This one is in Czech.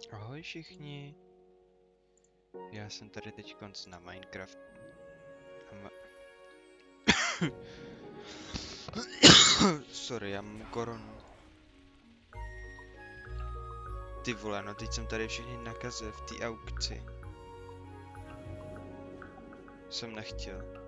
Ahoj všichni. Já jsem tady teď konc na Minecraft. Sorry, já mám koronu. Ty vole, no teď jsem tady všechny nakazil v té aukci. Jsem nechtěl.